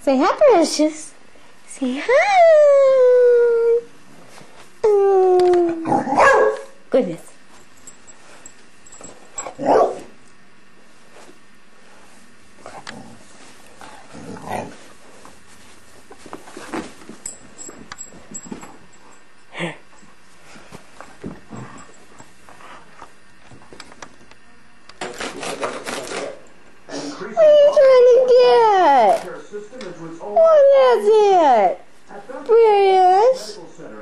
Say hi, Precious. Say hi. Goodness. What are you trying to get? What is it? Precious?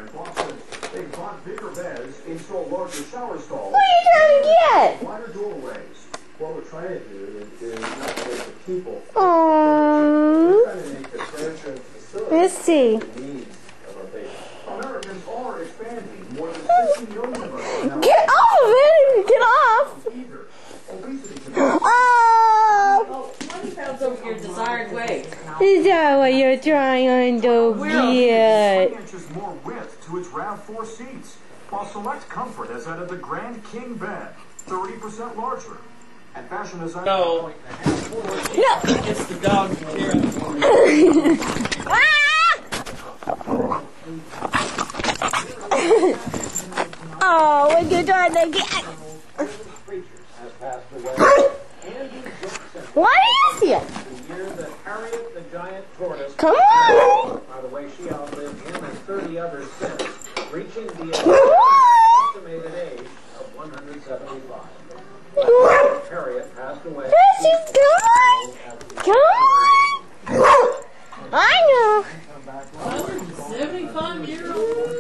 What are you trying to get? What we're trying to do is not make the people. Aww. We're trying to make the franchise facility Let's see. the needs of our patients. Americans are expanding. More than 60 million of us now. Get off of it! Get off! Oh! 20 pounds over your desired weight. Is that what you're trying to get? 3 inches more width to its RAV4 seats, while Select Comfort has added the Grand King bed, 30% larger. And fashion design. No. It's the dog here. Oh, what you trying to get? What is it? The year that Harriet the Giant Tortoise. Come on! By the way, she outlived him and 30 others since, reaching the estimated age of 175. Harriet passed away. Precious, come on! Come on! I know. 75-year-old.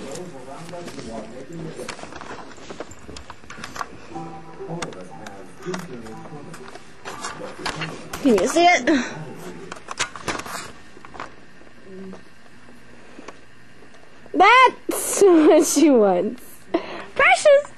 Can you see it? That's what she wants. Precious!